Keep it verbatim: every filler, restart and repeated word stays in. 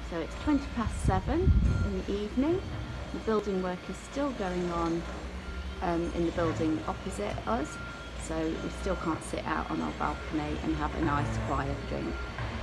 So it's twenty past seven in the evening. The building work is still going on um, in the building opposite us, so we still can't sit out on our balcony and have a nice quiet drink.